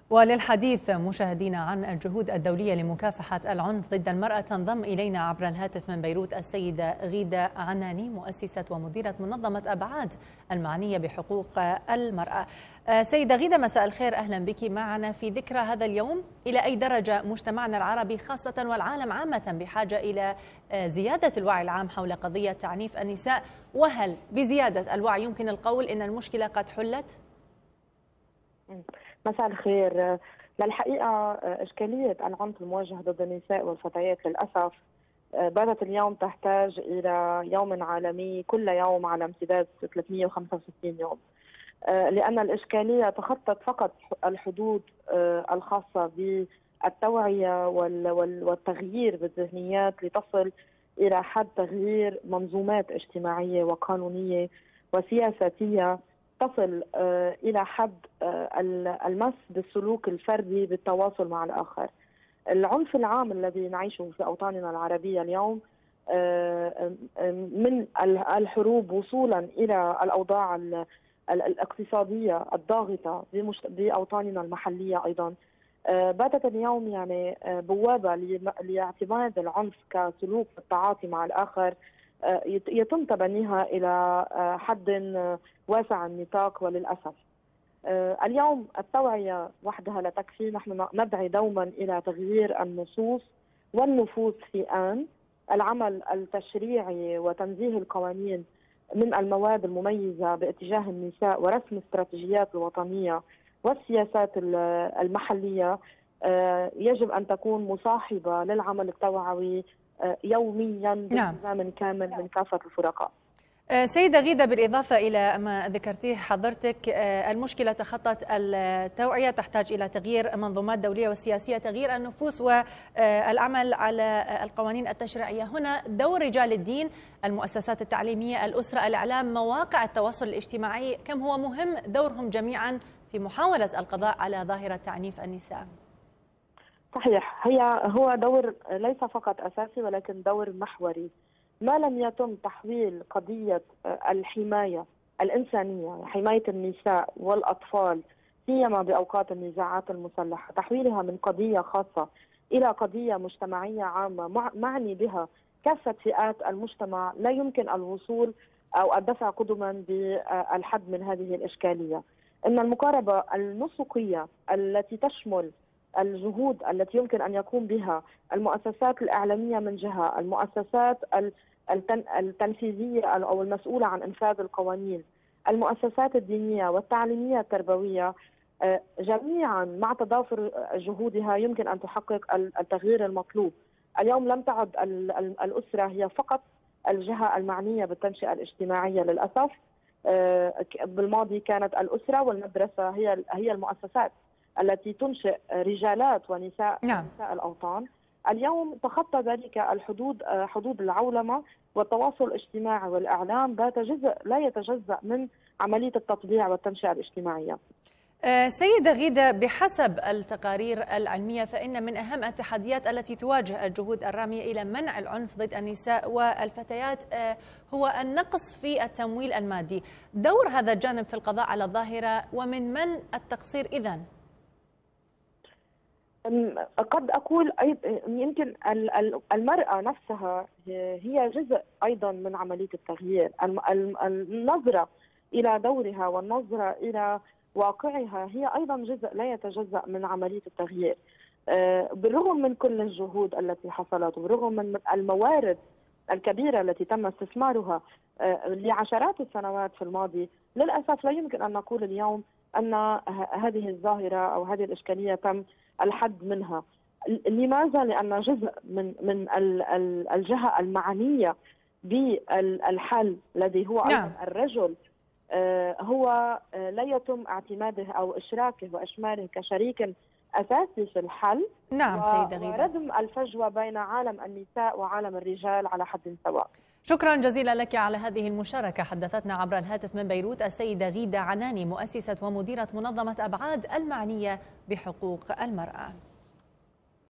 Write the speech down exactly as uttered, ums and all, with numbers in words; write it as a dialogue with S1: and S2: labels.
S1: وللحديث مشاهدينا عن الجهود الدولية لمكافحة العنف ضد المرأة تنضم إلينا عبر الهاتف من بيروت السيدة غيدة عناني، مؤسسة ومديرة منظمة أبعاد المعنية بحقوق المرأة. سيدة غيدة، مساء الخير، أهلا بك معنا في ذكرى هذا اليوم. إلى أي درجة مجتمعنا العربي خاصة والعالم عامة بحاجة إلى زيادة الوعي العام حول قضية تعنيف النساء؟ وهل بزيادة الوعي يمكن القول إن المشكلة قد حلت؟
S2: مساء الخير. للحقيقة إشكالية العنف الموجه ضد النساء والفتيات للأسف باتت اليوم تحتاج إلى يوم عالمي كل يوم على امتداد ثلاثمئة وخمسة وستين يوم، لأن الإشكالية تخطت فقط الحدود الخاصة بالتوعية والتغيير بالذهنيات لتصل إلى حد تغيير منظومات اجتماعية وقانونية وسياساتية تصل إلى حد المس بالسلوك الفردي بالتواصل مع الآخر. العنف العام الذي نعيشه في أوطاننا العربية اليوم من الحروب وصولا إلى الأوضاع الاقتصادية الضاغطة بأوطاننا المحلية أيضا باتت اليوم يعني بوابة لاعتماد العنف كسلوك التعاطي مع الآخر يتم تبنيها إلى حد واسع النطاق. وللأسف اليوم التوعية وحدها لا تكفي، نحن ندعي دوما إلى تغيير النصوص والنفوس في آن العمل التشريعي وتنزيه القوانين من المواد المميزة باتجاه النساء ورسم استراتيجيات الوطنية والسياسات المحلية يجب أن تكون مصاحبة للعمل التوعوي يوميا بنظام كامل من كافة الفرقاء.
S1: سيدة غيدة، بالإضافة إلى ما ذكرتيه حضرتك، المشكلة تخطت التوعية، تحتاج إلى تغيير منظومات دولية وسياسية، تغيير النفوس والعمل على القوانين التشريعية. هنا دور رجال الدين، المؤسسات التعليمية، الأسرة، الإعلام، مواقع التواصل الاجتماعي، كم هو مهم دورهم جميعا في محاولة القضاء على ظاهرة تعنيف النساء؟
S2: صحيح، هي هو دور ليس فقط أساسي ولكن دور محوري. ما لم يتم تحويل قضية الحماية الإنسانية، حماية النساء والأطفال سيما بأوقات النزاعات المسلحة، تحويلها من قضية خاصة إلى قضية مجتمعية عامة معني بها كافة فئات المجتمع، لا يمكن الوصول أو الدفع قدما بالحد من هذه الإشكالية. إن المقاربة النسقية التي تشمل الجهود التي يمكن أن يقوم بها المؤسسات الإعلامية من جهة، المؤسسات التنفيذية أو المسؤولة عن إنفاذ القوانين، المؤسسات الدينية والتعليمية التربوية، جميعا مع تضافر جهودها يمكن أن تحقق التغيير المطلوب. اليوم لم تعد الأسرة هي فقط الجهة المعنية بالتنشئة الاجتماعية للأسف. بالماضي كانت الأسرة والمدرسة هي هي المؤسسات التي تنشئ رجالات ونساء
S1: نعم.
S2: نساء الأوطان. اليوم تخطى ذلك الحدود، حدود العولمة والتواصل الاجتماعي والإعلام بات جزء لا يتجزأ من عملية التطبيع والتنشئة الاجتماعية.
S1: سيدة غيدة، بحسب التقارير العلمية فإن من أهم التحديات التي تواجه الجهود الرامية إلى منع العنف ضد النساء والفتيات هو النقص في التمويل المادي. دور هذا الجانب في القضاء على الظاهرة ومن من التقصير إذن؟
S2: قد أقول يمكن المرأة نفسها هي جزء أيضا من عملية التغيير. النظرة إلى دورها والنظرة إلى واقعها هي أيضا جزء لا يتجزأ من عملية التغيير. بالرغم من كل الجهود التي حصلت وبالرغم من الموارد الكبيرة التي تم استثمارها لعشرات السنوات في الماضي، للأسف لا يمكن أن نقول اليوم أن هذه الظاهرة أو هذه الإشكالية تم الحد منها. لماذا؟ لأن جزء من من الجهة المعنية بالحل الذي هو
S1: نعم.
S2: الرجل هو لا يتم اعتماده أو إشراكه وإشماره كشريك أساسي في الحل.
S1: نعم سيدة غيدة.
S2: وردم الفجوة بين عالم النساء وعالم الرجال على حد سواء.
S1: شكرا جزيلا لك على هذه المشاركة. حدثتنا عبر الهاتف من بيروت السيدة غيدة عناني، مؤسسة ومديرة منظمة أبعاد المعنية بحقوق المرأة.